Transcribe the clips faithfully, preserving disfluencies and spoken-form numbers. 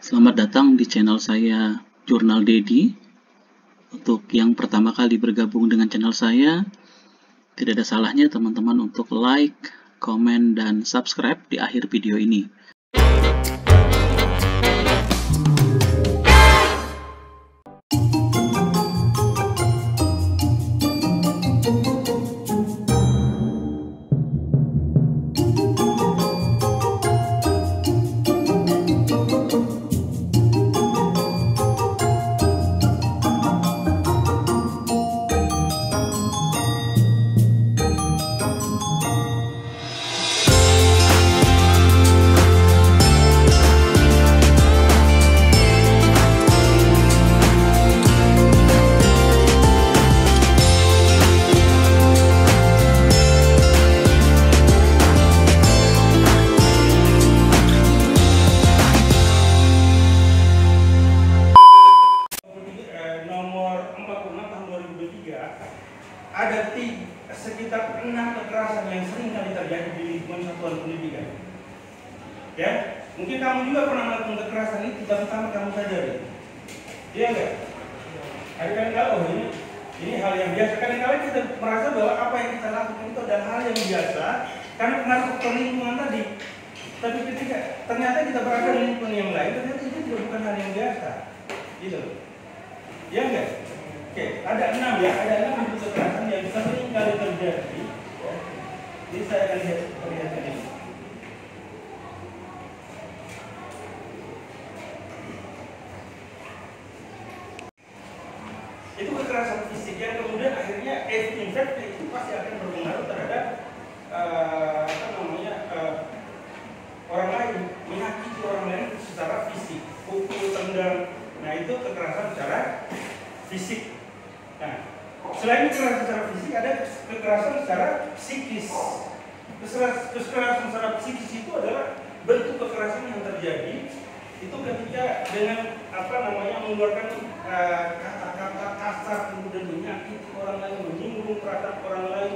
Selamat datang di channel saya Jurnal Dedi. Untuk yang pertama kali bergabung dengan channel saya, tidak ada salahnya teman-teman untuk like, komen, dan subscribe di akhir video ini. Ada tiga, sekitar enam kekerasan yang sering kali terjadi di lingkungan satuan pendidikan. Ya, mungkin kamu juga pernah melakukan kekerasan itu, tapi tanpa kamu sadari. Iya enggak? Kadang-kadang oh ini ini hal yang biasa. Kadang-kadang kita merasa bahwa apa yang kita lakukan itu adalah hal yang biasa karena pengaruh faktor lingkungan tadi. Tapi ketika ternyata kita berada di lingkungan yang lain, ternyata itu juga bukan hal yang biasa. Gitu. Iya enggak? Oke, ada enam ya, ada enam bentuk kekerasan yang sering kali terjadi. Ya. Jadi saya akan lihat perlihatkan ini. Itu kekerasan fisik yang kemudian akhirnya efek itu pasti akan berpengaruh terhadap uh, apa namanya uh, orang lain, menyakiti orang lain secara fisik, pukul, tendang. Nah itu kekerasan secara fisik. Nah, selain kekerasan secara fisik, ada kekerasan secara psikis. Kekerasan secara psikis itu adalah bentuk kekerasan yang terjadi itu ketika dengan apa namanya mengeluarkan kata-kata uh, kasar, kemudian menyakiti orang lain, menyinggung perasaan orang lain.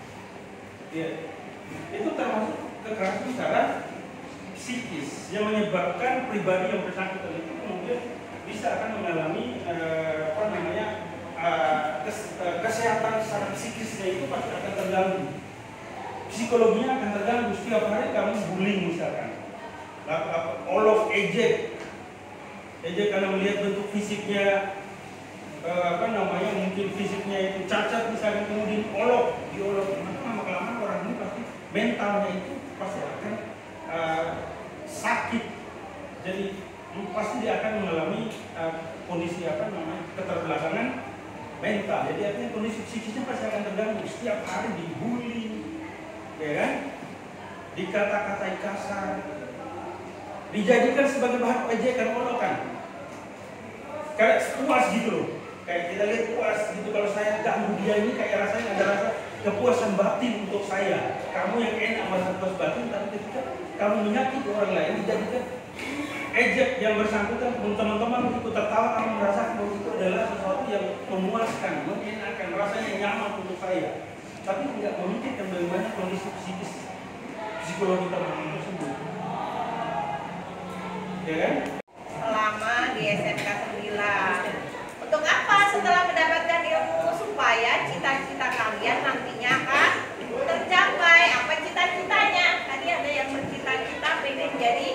Ya, itu termasuk kekerasan secara psikis yang menyebabkan pribadi yang bersangkutan itu kemudian bisa akan mengalami uh, apa namanya Uh, kes, uh, kesehatan secara psikisnya itu pasti akan terganggu, psikologinya akan terganggu. Setiap hari kamu bullying misalkan, olof, ejek, ejek karena melihat bentuk fisiknya, uh, apa namanya mungkin fisiknya itu cacat misalkan, kemudian olof, diolok, maka lama-kelamaan orang ini pasti mentalnya itu pasti akan uh, sakit, jadi pasti dia akan mengalami uh, kondisi apa namanya keterbelakangan mental. Jadi artinya kondisi psikisnya pasti akan terganggu. Setiap hari dibully, ya kan? Dikata-katai kasar, dijadikan sebagai bahan ejekan, olokan. Kayak puas gitu loh. Kayak kita lihat puas gitu kalau saya ganggu dia ini, kayak rasanya ada rasa kepuasan batin untuk saya. Kamu yang enak merasa puas batin, tapi ketika kamu menyakiti orang lain dijadikan ejek yang bersangkutan, teman-teman ikut tertawa, kamu merasa bahwa itu adalah sesuatu yang memuaskan, menyenangkan, rasanya nyaman untuk saya. Tapi tidak memikirkan bagaimana kondisi psikis psikologi teman tersebut. Ya kan? Selama di S M K sembilan. Untuk apa? Setelah mendapatkan ilmu supaya cita-cita kalian nantinya akan tercapai. Apa cita-citanya? Tadi ada yang bercita-cita pengen jadi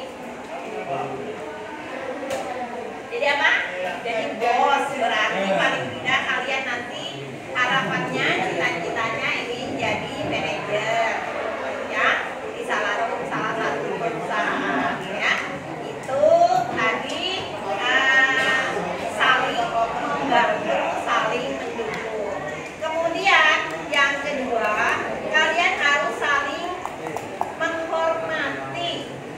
Jadi apa? Jadi bos. Berarti paling tidak kalian nanti harapannya, cita-citanya ingin jadi manajer, ya, di salah satu salah satu perusahaan, ya. Itu tadi uh, saling membantu, saling mendukung. Kemudian yang kedua, kalian harus saling menghormati.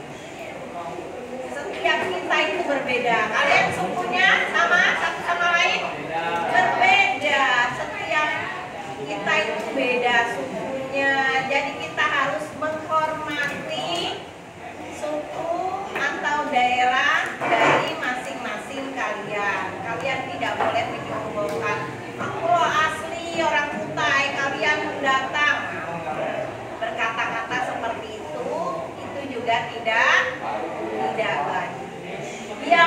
Setiap kita itu berbeda. Kalian sukunya sama satu sama lain? Berbeda. Setiap kita itu beda sukunya. Jadi kita harus menghormati suku atau daerah dari masing-masing kalian. Kalian tidak boleh menyombongkan, aku asli orang Kutai, kalian mendatang. Berkata-kata seperti itu, itu juga tidak tidak baik. Ya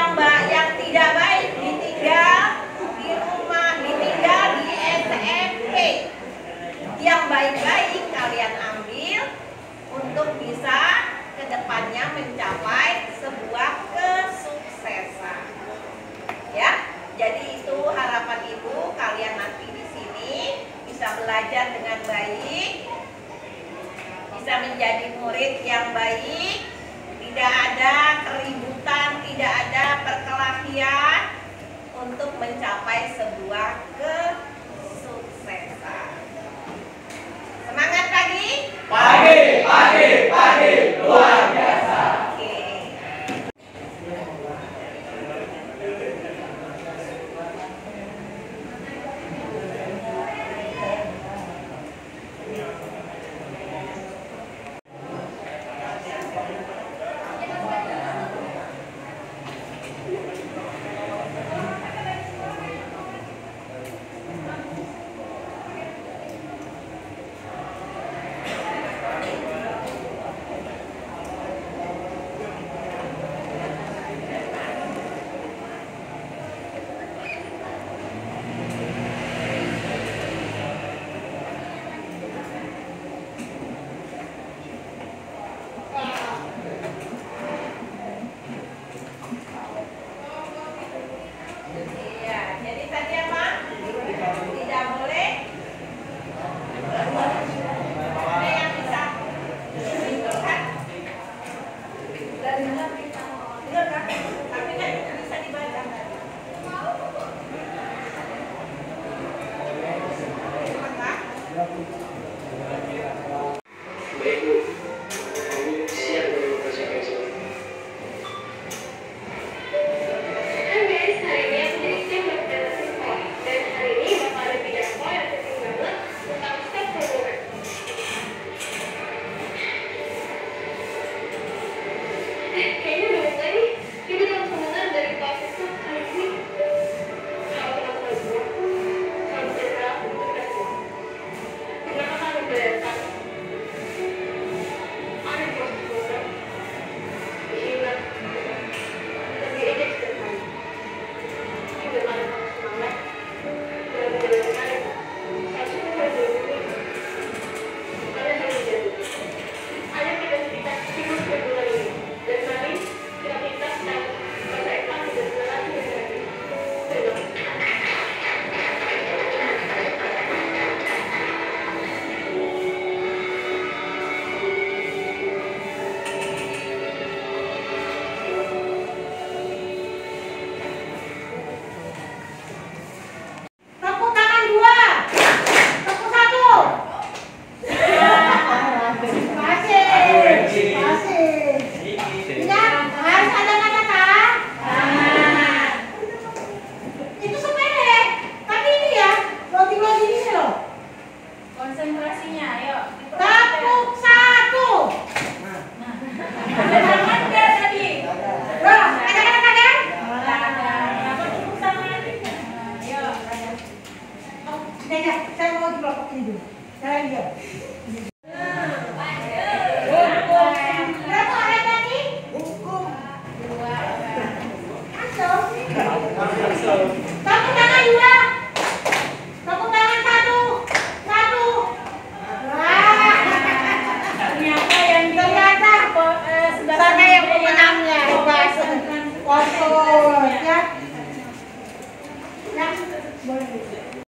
Good ya. Ya, boleh.